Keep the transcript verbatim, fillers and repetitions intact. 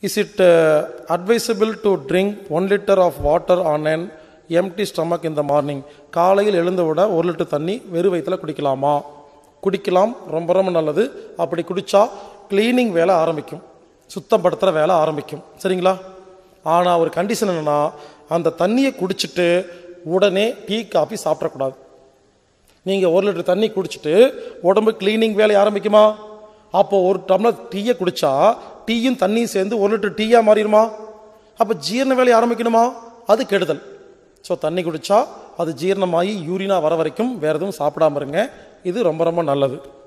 Is it uh, advisable to drink one liter of water on an empty stomach in the morning? காலையில் எழுந்த விட ஒரு litre தண்ணி வெறும் வயிற்றுல குடிக்கலாமா? குடிக்கலாம், ரொம்ப ரொம்ப நல்லது. அப்படி குடித்தா கிளீனிங் வேலை ஆரம்பிக்கும், சுத்தப்படுத்துகிற வேலை ஆரம்பிக்கும், சரிங்களா? ஆனால் ஒரு கண்டிஷன் என்னென்னா, அந்த தண்ணியை குடிச்சிட்டு உடனே டீ காஃபி சாப்பிடக்கூடாது. நீங்கள் ஒரு லிட்டர் தண்ணி குடிச்சிட்டு உடம்பு கிளீனிங் வேலை ஆரம்பிக்குமா? அப்போது ஒரு டம்ளர் டீயை குடித்தா டீயும் தண்ணியும் சேர்ந்து ஒரு லிட்டர் டீயாக மாறிடுமா? அப்போ ஜீரண வேலை ஆரம்பிக்கணுமா? அது கெடுதல். ஸோ தண்ணி குடித்தா அது ஜீரணமாகி யூரினா வர வரைக்கும் வேறு எதுவும் சாப்பிடாம இருங்க. இது ரொம்ப ரொம்ப நல்லது.